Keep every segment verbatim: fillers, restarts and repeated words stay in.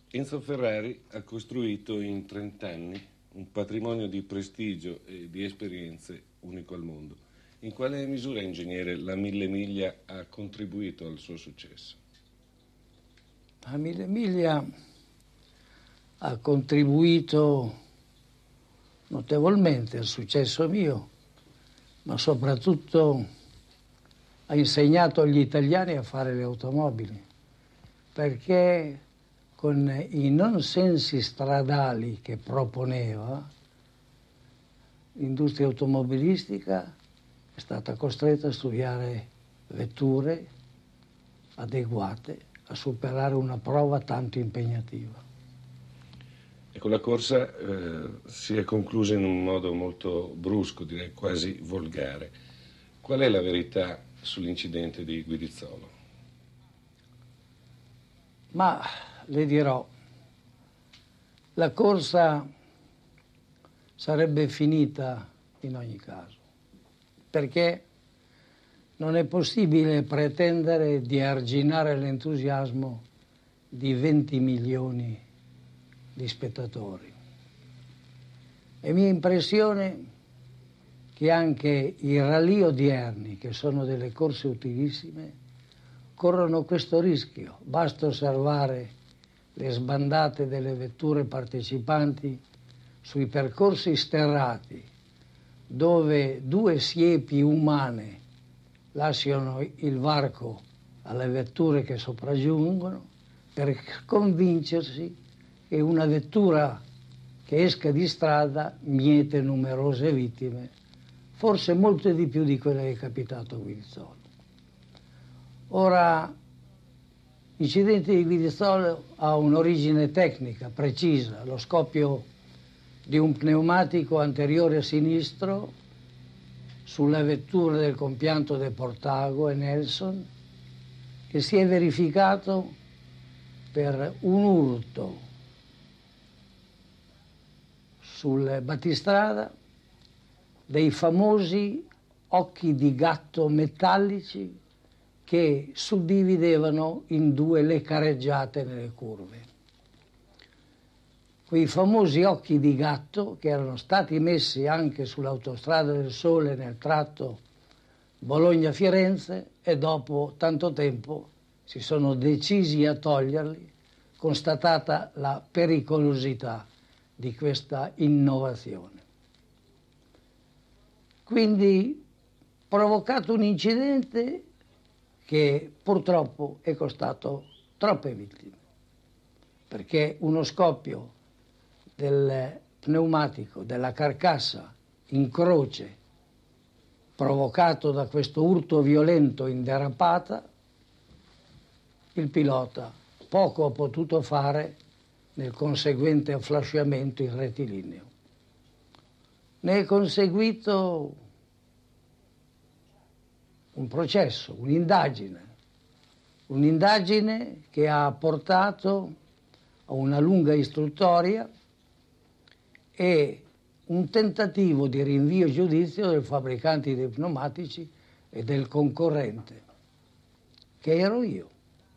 Enzo Ferrari ha costruito in trent'anni un patrimonio di prestigio e di esperienze unico al mondo. In quale misura, ingegnere, la Mille Miglia ha contribuito al suo successo? La Mille Miglia ha contribuito notevolmente al successo mio, ma soprattutto ha insegnato agli italiani a fare le automobili, perché con i non sensi stradali che proponeva, l'industria automobilistica è stata costretta a studiare vetture adeguate a superare una prova tanto impegnativa. Ecco, la corsa eh, si è conclusa in un modo molto brusco, direi quasi volgare. Qual è la verità sull'incidente di Guidizzolo? Ma le dirò, la corsa sarebbe finita in ogni caso, perché non è possibile pretendere di arginare l'entusiasmo di venti milioni di spettatori. È mia impressione che anche i rallye odierni, che sono delle corse utilissime, corrono questo rischio. Basta osservare le sbandate delle vetture partecipanti sui percorsi sterrati, dove due siepi umane lasciano il varco alle vetture che sopraggiungono per convincersi che una vettura che esca di strada miete numerose vittime, forse molte di più di quelle che è capitato a Guidizzolo. Ora, l'incidente di Guidizzolo ha un'origine tecnica precisa, lo scoppio di un pneumatico anteriore a sinistro sulla vettura del compianto De Portago e Nelson, che si è verificato per un urto sul battistrada dei famosi occhi di gatto metallici che suddividevano in due le careggiate nelle curve. Quei famosi occhi di gatto che erano stati messi anche sull'autostrada del Sole nel tratto Bologna-Firenze e dopo tanto tempo si sono decisi a toglierli, constatata la pericolosità di questa innovazione. Quindi provocato un incidente che purtroppo è costato troppe vittime, perché uno scoppio del pneumatico, della carcassa in croce, provocato da questo urto violento in derapata, il pilota poco ha potuto fare nel conseguente afflasciamento in rettilineo. Ne è conseguito un processo, un'indagine, un'indagine che ha portato a una lunga istruttoria e un tentativo di rinvio a giudizio del fabbricante dei pneumatici e del concorrente, che ero io.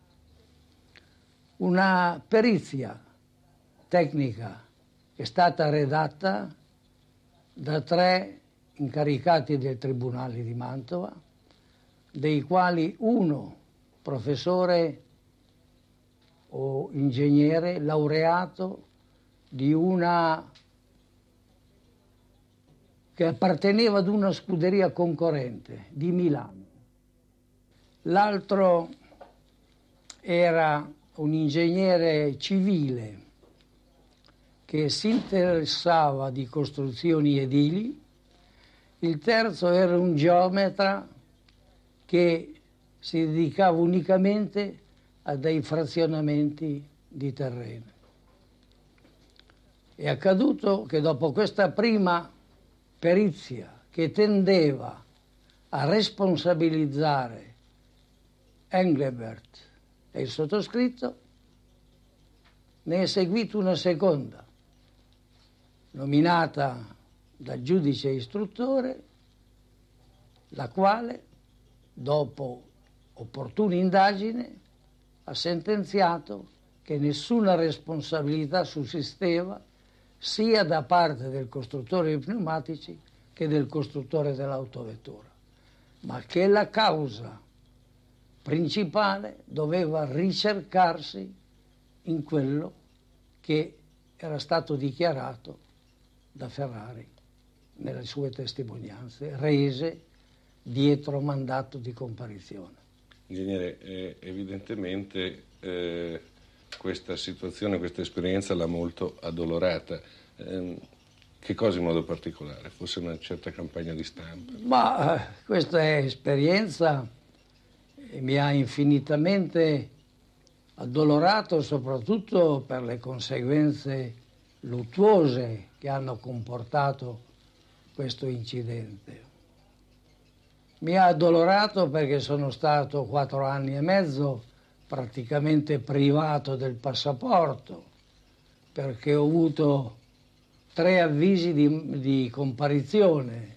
Una perizia tecnica è stata redatta da tre incaricati del Tribunale di Mantova, dei quali uno professore o ingegnere laureato di una che apparteneva ad una scuderia concorrente di Milano. L'altro era un ingegnere civile che si interessava di costruzioni edili. Il terzo era un geometra che si dedicava unicamente a dei frazionamenti di terreno. È accaduto che dopo questa prima perizia che tendeva a responsabilizzare Engelbert e il sottoscritto, ne è seguita una seconda, nominata dal giudice istruttore, la quale, dopo opportuna indagine, ha sentenziato che nessuna responsabilità sussisteva sia da parte del costruttore di pneumatici che del costruttore dell'autovettura, ma che la causa principale doveva ricercarsi in quello che era stato dichiarato da Ferrari nelle sue testimonianze rese dietro mandato di comparizione. Ingegnere, eh, evidentemente eh, questa situazione, questa esperienza l'ha molto addolorata. Eh, che cosa in modo particolare? Forse una certa campagna di stampa? Ma eh, questa esperienza mi ha infinitamente addolorato, soprattutto per le conseguenze luttuose che hanno comportato questo incidente. Mi ha addolorato perché sono stato quattro anni e mezzo praticamente privato del passaporto, perché ho avuto tre avvisi di, di comparizione,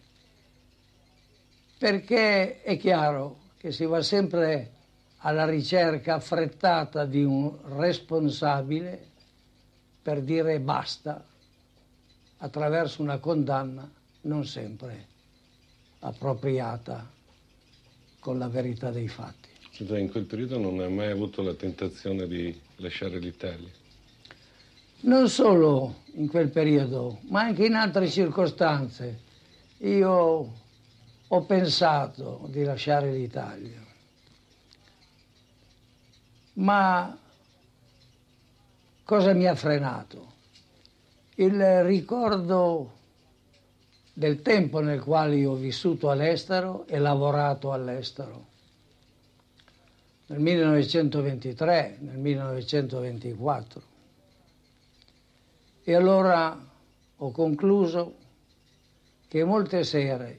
perché è chiaro che si va sempre alla ricerca affrettata di un responsabile per dire basta attraverso una condanna non sempre appropriata con la verità dei fatti. Cioè, in quel periodo non ha mai avuto la tentazione di lasciare l'Italia? Non solo in quel periodo, ma anche in altre circostanze. Io ho pensato di lasciare l'Italia, ma cosa mi ha frenato? Il ricordo del tempo nel quale io ho vissuto all'estero e lavorato all'estero. Nel millenovecentoventitré, nel millenovecentoventiquattro. E allora ho concluso che molte sere,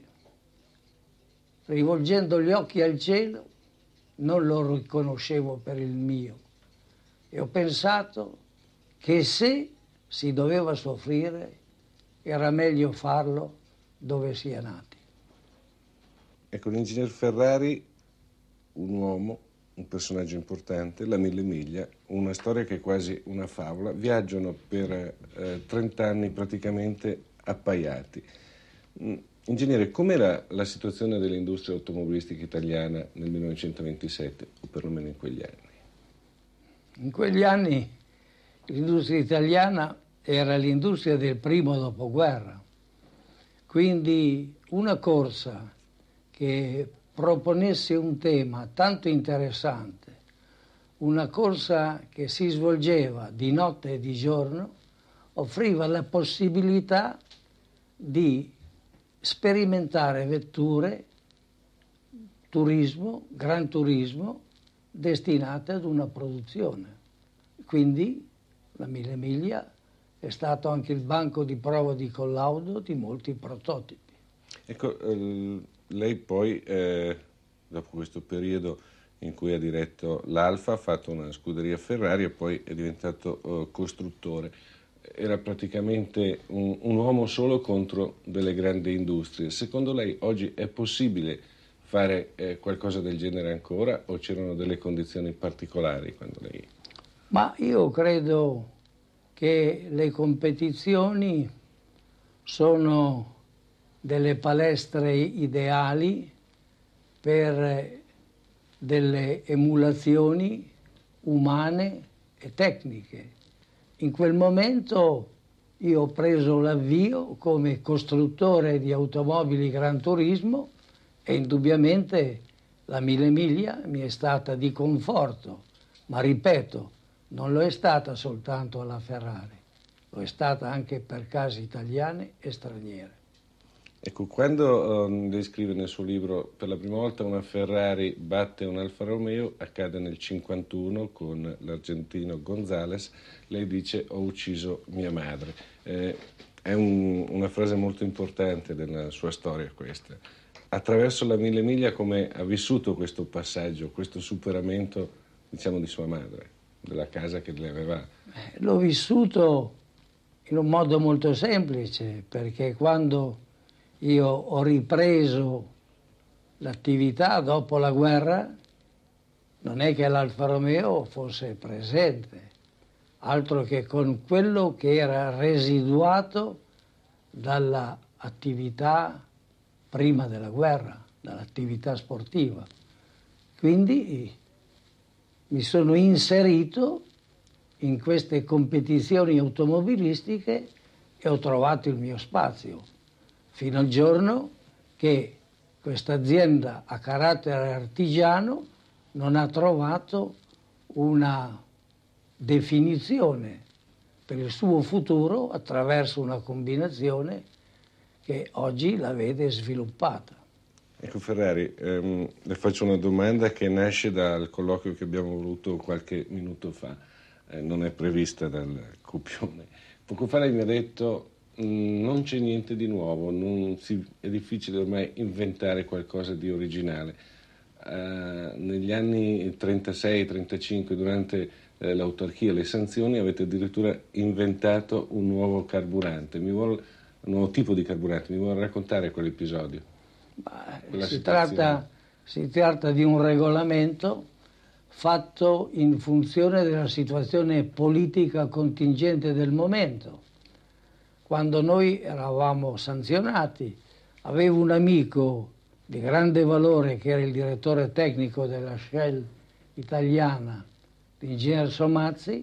rivolgendo gli occhi al cielo, non lo riconoscevo per il mio. E ho pensato che se si doveva soffrire, era meglio farlo dove si è nati. Ecco, l'ingegner Ferrari, un uomo, un personaggio importante, la Mille Miglia, una storia che è quasi una favola, viaggiano per eh, trenta anni praticamente appaiati. Mm, ingegnere, com'era la situazione dell'industria automobilistica italiana nel millenovecentoventisette, o perlomeno in quegli anni? In quegli anni l'industria italiana era l'industria del primo dopoguerra, quindi una corsa che proponesse un tema tanto interessante, una corsa che si svolgeva di notte e di giorno, offriva la possibilità di sperimentare vetture, turismo, gran turismo, destinate ad una produzione. Quindi la Mille Miglia è stato anche il banco di prova di collaudo di molti prototipi. Ecco, eh, lei poi, eh, dopo questo periodo in cui ha diretto l'Alfa, ha fatto una scuderia Ferrari e poi è diventato eh, costruttore. Era praticamente un, un uomo solo contro delle grandi industrie. Secondo lei oggi è possibile fare eh, qualcosa del genere ancora, o c'erano delle condizioni particolari quando lei... Ma io credo che le competizioni sono delle palestre ideali per delle emulazioni umane e tecniche. In quel momento io ho preso l'avvio come costruttore di automobili Gran Turismo e indubbiamente la Mille Miglia mi è stata di conforto, ma ripeto, non lo è stata soltanto alla Ferrari, lo è stata anche per case italiane e straniere. Ecco, quando uh, lei scrive nel suo libro per la prima volta una Ferrari batte un Alfa Romeo, accade nel cinquantuno con l'argentino González, lei dice ho ucciso mia madre. Eh, è un, una frase molto importante della sua storia questa. Attraverso la Mille Miglia come ha vissuto questo passaggio, questo superamento, diciamo, di sua madre, della casa che le aveva? L'ho vissuto in un modo molto semplice, perché quando io ho ripreso l'attività dopo la guerra, non è che l'Alfa Romeo fosse presente, altro che con quello che era residuato dall'attività prima della guerra, dall'attività sportiva. Quindi mi sono inserito in queste competizioni automobilistiche e ho trovato il mio spazio, fino al giorno che questa azienda a carattere artigiano non ha trovato una definizione per il suo futuro attraverso una combinazione che oggi la vede sviluppata. Ecco Ferrari, ehm, le faccio una domanda che nasce dal colloquio che abbiamo avuto qualche minuto fa, eh, non è prevista dal copione. Poco fa lei mi ha detto mh, non c'è niente di nuovo, non si, è difficile ormai inventare qualcosa di originale. Uh, negli anni trentasei trentacinque, durante eh, l'autarchia e le sanzioni, avete addirittura inventato un nuovo carburante, mi vuole, un nuovo tipo di carburante. Mi vuole raccontare quell'episodio? Beh, si, tratta, si tratta di un regolamento fatto in funzione della situazione politica contingente del momento. Quando noi eravamo sanzionati, avevo un amico di grande valore che era il direttore tecnico della Shell italiana, l'ingegner Somazzi,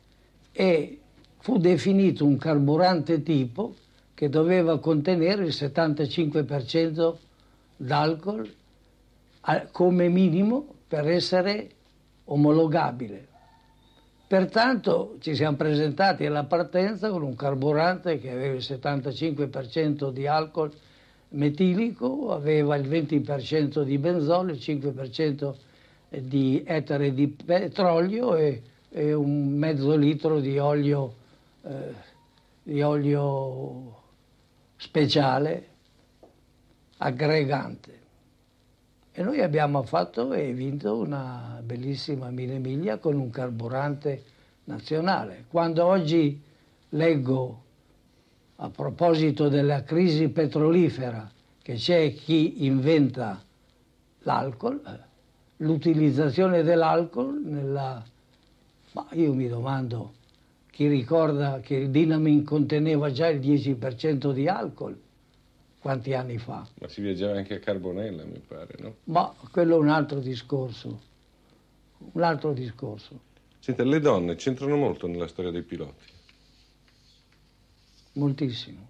e fu definito un carburante tipo che doveva contenere il settantacinque per cento d'alcol come minimo per essere omologabile. Pertanto ci siamo presentati alla partenza con un carburante che aveva il settantacinque per cento di alcol metilico, aveva il venti per cento di benzolo, il cinque per cento di etere di petrolio e, e un mezzo litro di olio, eh, di olio speciale aggregante. E noi abbiamo fatto e vinto una bellissima mille miglia con un carburante nazionale. Quando oggi leggo, a proposito della crisi petrolifera, che c'è chi inventa l'alcol, l'utilizzazione dell'alcol nella... Ma io mi domando, chi ricorda che il Dinamin conteneva già il dieci per cento di alcol? Quanti anni fa? Ma si viaggiava anche a Carbonella, mi pare, no? Ma quello è un altro discorso. Un altro discorso. Senta, le donne c'entrano molto nella storia dei piloti? Moltissimo.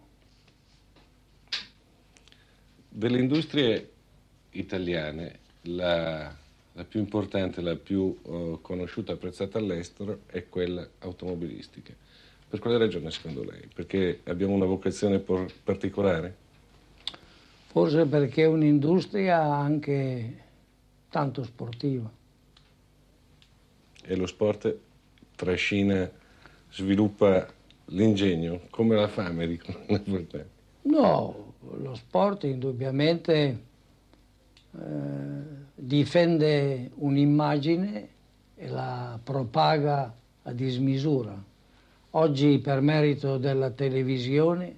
Delle industrie italiane, la, la più importante, la più uh, conosciuta e apprezzata all'estero è quella automobilistica. Per quale ragione, secondo lei? Perché abbiamo una vocazione por- particolare? Forse perché è un'industria anche tanto sportiva. E lo sport trascina, sviluppa l'ingegno, come la fame, dicono. No, lo sport indubbiamente eh, difende un'immagine e la propaga a dismisura. Oggi, per merito della televisione,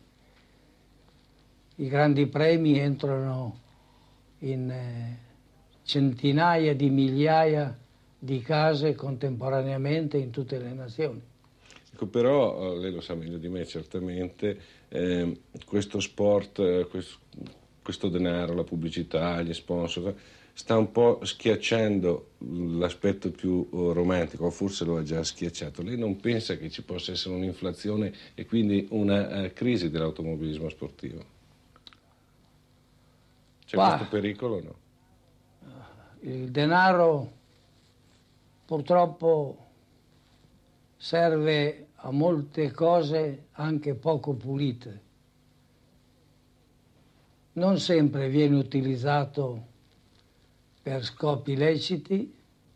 i grandi premi entrano in eh, centinaia di migliaia di case contemporaneamente in tutte le nazioni. Ecco, però, lei lo sa meglio di me certamente, eh, questo sport, eh, questo, questo denaro, la pubblicità, gli sponsor, sta un po' schiacciando l'aspetto più romantico, o forse lo ha già schiacciato. Lei non pensa che ci possa essere un'inflazione e quindi una uh, crisi dell'automobilismo sportivo? C'è bah, questo pericolo o no? Il denaro purtroppo serve a molte cose anche poco pulite. Non sempre viene utilizzato per scopi leciti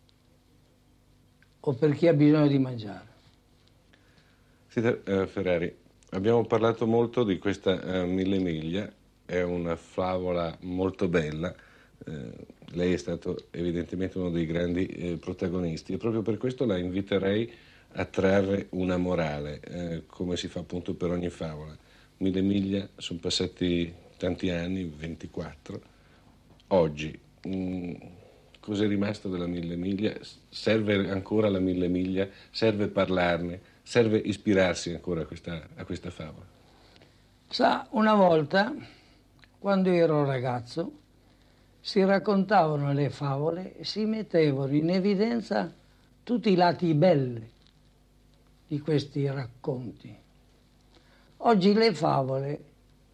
o per chi ha bisogno di mangiare. Senta, uh, Ferrari, abbiamo parlato molto di questa uh, mille miglia, è una favola molto bella, uh, lei è stato evidentemente uno dei grandi uh, protagonisti e proprio per questo la inviterei a trarre una morale, uh, come si fa appunto per ogni favola. Mille miglia, sono passati tanti anni, ventiquattro, oggi. Mm, cos'è rimasto della mille miglia? Serve ancora la mille miglia? Serve parlarne? serve ispirarsi ancora a questa, a questa favola? Sa, una volta, quando ero ragazzo, si raccontavano le favole e si mettevano in evidenza tutti i lati belli di questi racconti. Oggi le favole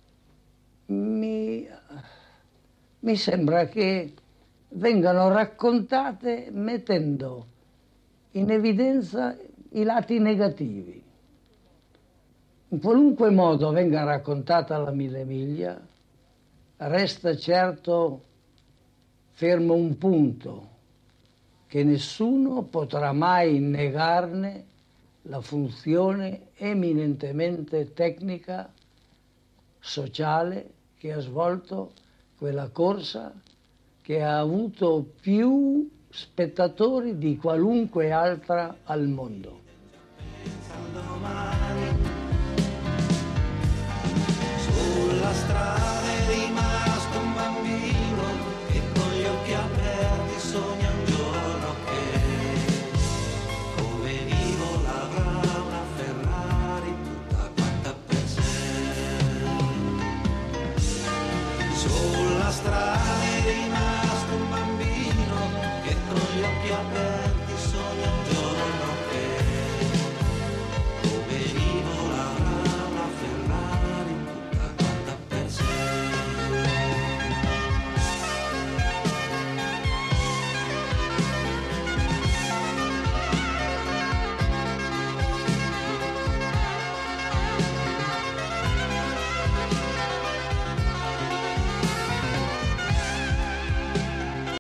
mi, mi sembra che vengano raccontate mettendo in evidenza i lati negativi. In qualunque modo venga raccontata la Mille Miglia, resta certo fermo un punto, che nessuno potrà mai negarne la funzione eminentemente tecnica, sociale che ha svolto quella corsa che ha avuto più spettatori di qualunque altra al mondo.